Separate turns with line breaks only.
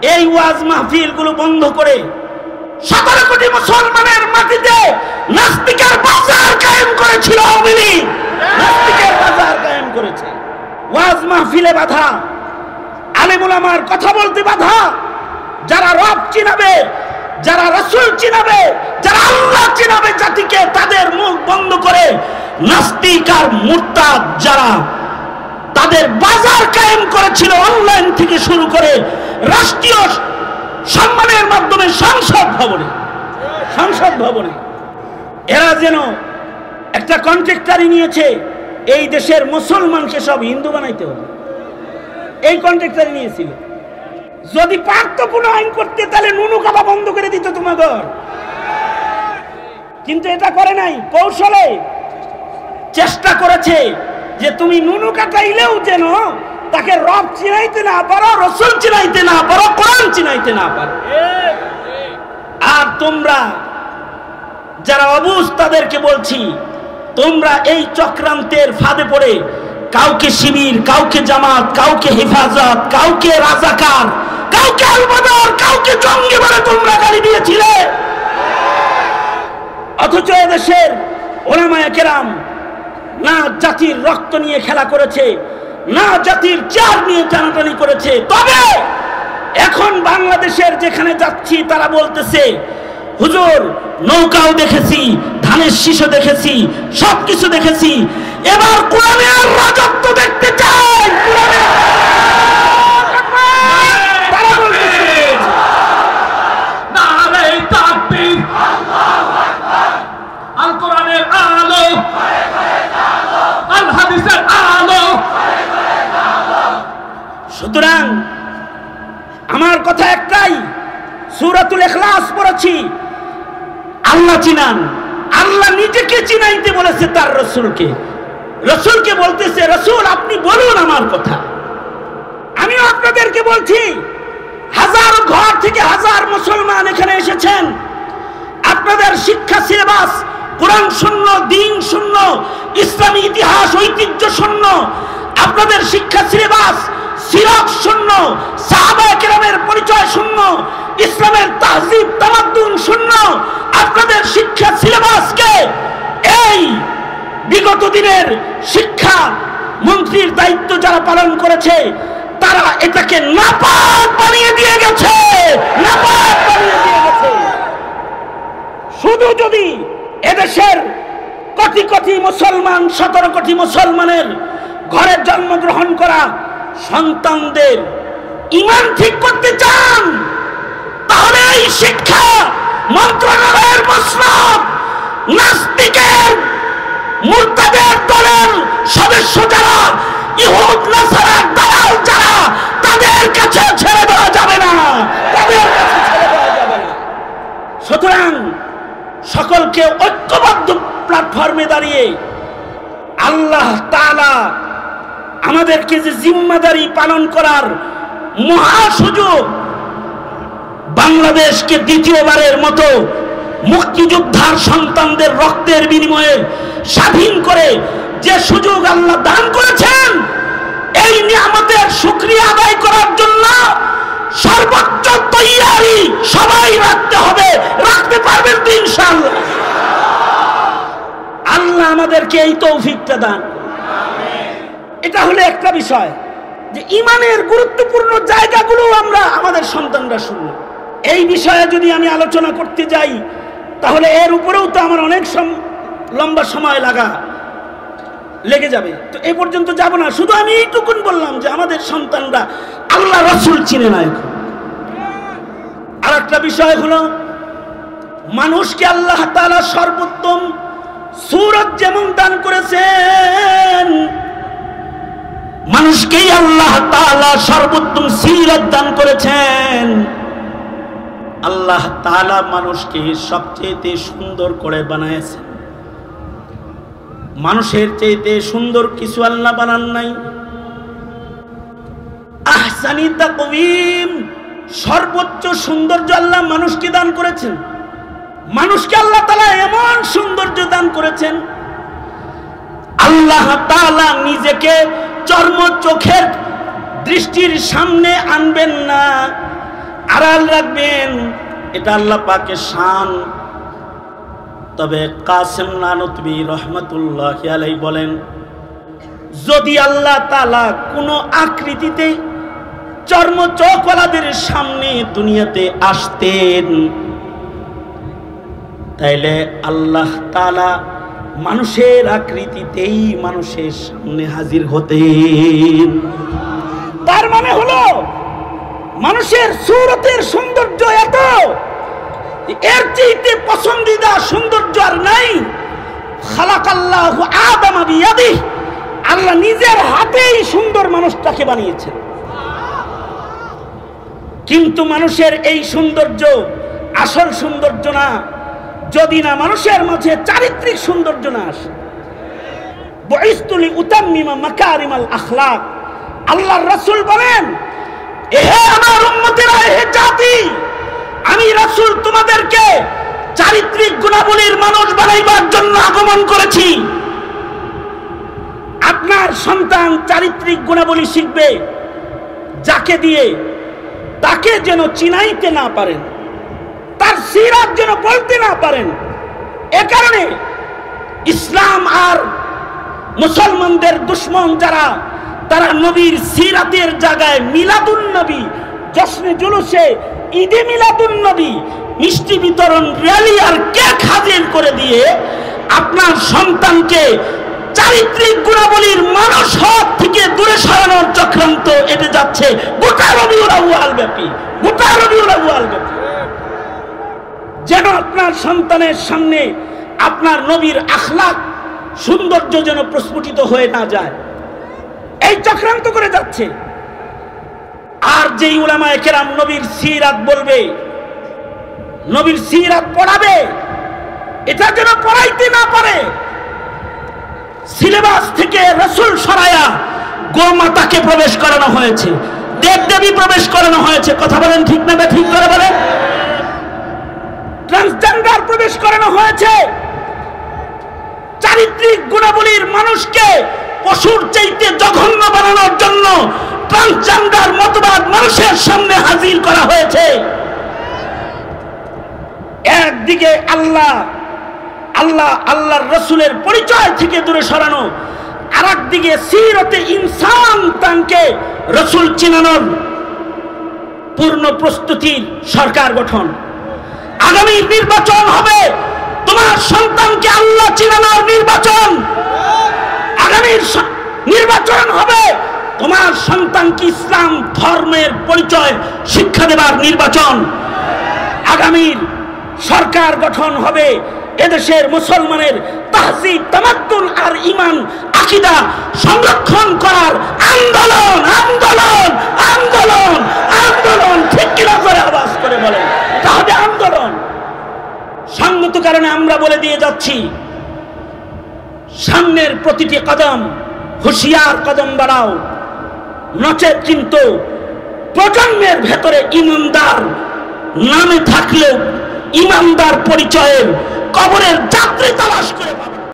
এই ওয়াজ মাহফিলগুলো বন্ধ করে 17 কোটি মুসলমানের মাটিতে নাস্তিকের বাজার কায়েম করেছিল আওয়ামী লীগ। নাস্তিকের বাজার কায়েম করেছে। ওয়াজ মাহফিলে বাধা, আলেম ওলামার কথা বলতে বাধা। যারা রব চিনাবে, যারা রাসূল চিনাবে, যারা আল্লাহ চিনাবে জাতিকে, তাদের মুখ বন্ধ করে নাস্তিক আর মুরতাদ যারা তাদের বাজার কায়েম করেছিল অনলাইন থেকে শুরু করে রাষ্ট্রীয় সম্মানের মাধ্যমে সংসদ ভবনে এরা যেন একটা কন্ট্রাক্টরি নিয়েছে এই দেশের মুসলমানকে সব হিন্দু বানাইতে হবে। এই কন্ট্রাক্টরি নিয়েছিল। যদি পারত কোনো আইন করতে তাহলে নুনু কাবা বন্ধ করে দিত তোমাদের, কিন্তু এটা করে নাই। কৌশলে চেষ্টা করেছে যে তুমি নুনু কাটাইলেও যেন তাকে রব চিনাইতে না পারো, রাসূল চিনাইতে না পারো, কোরআন চিনাইতে না পারো। আর তোমরা যারা অবুঝ তাদেরকে বলছি, তোমরা এই চক্রান্তের ফাঁদে পড়ে কাউকে শিবির, কাউকে জামাত, কাউকে হেফাজত, কাউকে রাজাকার, কাউকে আলবদর, কাউকে জঙ্গি বলে তোমরা গালি দিয়েছিলে। অথচ এদেশের উলামায়ে কেরাম না জাতির রক্ত নিয়ে খেলা করেছে, না জাতির চেয়ার নিয়ে টানাটানি করেছে। তবে এখন বাংলাদেশের যেখানে যাচ্ছি তারা বলতেছে, হুজুর নৌকাও দেখেছি, ধানের শীষও দেখেছি, সবকিছু দেখেছি, এবার কোরআনের রাজত্ব দেখতে চাই। তারা বলতেছে নারে তাকবীর, আল কোরআনের আলো, আল হাদিসের আলো। সুতরাং আমার কথা একটাই, সূরাতুল ইখলাস পড়েছি, আল্লাহ চিনান। আল্লাহ নিজেকে চিনাইতে বলেছে তার রাসূলকে। রাসূলকে বলতেছে, রাসূল আপনি বলুন আমার কথা। আমিও আপনাদেরকে বলছি, হাজার ঘর থেকে হাজার মুসলমান এখানে এসেছেন। আপনাদের শিক্ষা সিলেবাস কোরআন শূন্য, দ্বীন শূন্য, ইসলামী ইতিহাস ঐতিহ্য শূন্য। আপনাদের শিক্ষা সিলেবাস সিরাত শূন্য, সাহাবায়ে কেরামের পরিচয় শূন্য, ইসলামের তাহজিব তামাদ্দুন শূন্য। আপনাদের শিক্ষা সিলেবাসকে এই বিগত দিনের শিক্ষা মন্ত্রীর দায়িত্ব যারা পালন করেছে তারা এটাকে নাপাক বানিয়ে দিয়ে গেছে, নাপাক বানিয়ে দিয়ে গেছে। শুধু যদি এদেশের কোটি কোটি মুসলমান, 17 কোটি মুসলমানের ঘরে জন্মগ্রহণ করা সন্তানদের ঈমান ঠিক করতে চান, তাহলে এই শিক্ষা মন্ত্রণালয়ের মসনদ নাস্তিকের মুরতাদের দলের সদস্য যারা, ইহুদ নাসারার দালাল যারা, তাদের কাছে ছেড়ে দেওয়া যাবে না, তাদের কাছে ছেড়ে দেওয়া যাবে না। সুতরাং সকলকে ঐক্যবদ্ধ প্ল্যাটফর্মে দাঁড়িয়ে আল্লাহ তাআলা আমাদেরকে যে জিম্মাদারি পালন করার মহা সুযোগ, বাংলাদেশকে দ্বিতীয়বারের মতো মুক্তিযোদ্ধার সন্তানদের রক্তের বিনিময়ে স্বাধীন করে যে সুযোগ আল্লাহ দান করেছেন, এই নিয়ামতের শুকরিয়া আদায় করার জন্য সর্বোচ্চ তৈয়ারি সবাই রাখতে হবে। রাখতে পারবেন তো ইনশাআল্লাহ? আল্লাহ আমাদেরকে এই তৌফিকটা দান। এটা হলো একটা বিষয় যে ঈমানের গুরুত্বপূর্ণ জায়গাগুলো আমরা আমাদের সন্তানরা শুনল। এই বিষয়ে যদি আমি আলোচনা করতে যাই তাহলে এর উপরেও তো আমার অনেক লম্বা সময় লেগে যাবে। তো এ পর্যন্ত যাব না, শুধু আমি এইটুকুন বললাম যে আমাদের সন্তানরা আল্লাহ রাসূল চিনে না। এখন আর একটা বিষয় হলো, মানুষকে আল্লাহ তাআলা সর্বোত্তম সূরত যেমন দান করেছেন, মানুষকেই আল্লাহ তাআলা সর্বোত্তম সিরাত দান করেছেন। আল্লাহ তাআলা মানুষকে সবচেয়ে সুন্দর করে বানায়েছেন। মানুষের চাইতে সুন্দর কিছু আল্লাহ বানান নাই। আহসানি তাকওয়িম, সর্বোচ্চ সৌন্দর্য আল্লাহ মানুষকে দান করেছেন। মানুষকে আল্লাহ তাআলা এমন সৌন্দর্য দান করেছেন, আল্লাহ তাআলা নিজেকে চর্ম চোখের দৃষ্টির সামনে আনবেন না, আড়াল রাখবেন, এটা আল্লাহ পাকের শান। তবে কাসেম নানুতবি রহমাতুল্লাহ আলাইহি বলেন, যদি আল্লাহ তাআলা কোনো আকৃতিতে চর্মচৌকলাদের সামনে দুনিয়াতে আসতেন, তাইলে আল্লাহ তাআলা মানুষের আকৃতিতেই মানুষের সামনে হাজির হতেন। তার মানে হলো মানুষের সূরতের সৌন্দর্য এত, এর চাইতে পছন্দিদা সৌন্দর্য আর নাই। খালাকাল্লাহু আদামা বিয়াদিহি, আল্লাহ নিজের হাতেই সুন্দর মানুষটাকে বানিয়েছেন। কিন্তু মানুষের এই সৌন্দর্য আসল সৌন্দর্য না, যদি না মানুষের মাঝে চারিত্রিক সৌন্দর্য না আসে। বুইসতু লিউতাম্মিমা মাকারিমাল আখলাক, আল্লাহর রাসূল বলেন, হে আমার উম্মতেরা, হে জাতি, আমি রাসূল তোমাদেরকে চারিত্রিক গুণাবলীর মানুষ বানাইবার জন্য আগমন করেছি। আপনার সন্তান চারিত্রিক গুণাবলী শিখবে, যাকে দিয়ে তাকে যেন চিনাইতে না পারেন, তার সিরাত যেন বলতে না পারেন। এ কারণে ইসলাম আর মুসলমানদের দুশ্মন যারা, তারা নবীর সিরাতের জায়গায় মিলাদুন নবী, জশ্নে জুলুসে ঈদে মিলাদুন নবী, মিষ্টি বিতরণ, র্যালি আর কেক হাজির করে দিয়ে আপনার সন্তানকে চারিত্রিক গুণাবলীর মানুষ হওয়ার থেকে দূরে সরানোর চক্রান্ত এটে যাচ্ছে গোটা রবিউল আউয়াল ব্যাপী, গোটা রবিউল আউয়াল ব্যাপী। যেন আপনার সন্তানের সামনে আপনার নবীর আখলাক সৌন্দর্য যেন প্রস্ফুটিত হয়ে না যায়, এই চক্রান্ত করে যাচ্ছে। আর যেই উলামায়ে কেরাম নবীর সিরাত বলবে, নবীর সিরাত পড়াবে, এটা যেন পড়াইতে না পারে। সিলেবাস থেকে রাসূল সরায়া গোমাতাকে প্রবেশ করানো হয়েছে, দেবদেবী প্রবেশ করানো হয়েছে। কথা বলেন ঠিক না ঠিক করে বলেন। ট্রান্সজেন্ডার প্রবেশ করানো হয়েছে। চারিত্রিক গুণাবলীর মানুষকে পশুর চাইতে জঘন্য বানানোর জন্য ট্রান্সজেন্ডার মতবাদ মানুষের সামনে হাজির করা হয়েছে। একদিকে আল্লাহর রাসূলের পরিচয় থেকে দূরে সরানো, আর একদিকে সিরতে ইনসান তাকে রাসূল চিনানোর পূর্ণ প্রস্তুতির সরকার গঠন। আগামী নির্বাচন হবে তোমার সন্তানকে আল্লাহ চিনানোর নির্বাচন। আগামীর নির্বাচন হবে তোমার সন্তানকে ইসলাম ধর্মের পরিচয় শিক্ষা দেবার নির্বাচন। আগামীর সরকার গঠন হবে এদেশের মুসলমানের তাহজিব, তামাদ্দুন আর ঈমান আকীদা সংরক্ষণ করার আন্দোলন, আন্দোলন, আন্দোলন, আন্দোলন। ঠিক কিনা করে আওয়াজ করে বলেন, এটা হবে আন্দোলন। সঙ্গত কারণে আমরা বলে দিয়ে যাচ্ছি, সামনের প্রতিটি কদম হুঁশিয়ার কদম বাড়াও, নচেত কিন্তু প্রজন্মের ভেতরে ইমানদার নামে থাকলেও ইমানদার পরিচয়ের কবরের যাত্রী তালাশ করে পাবে।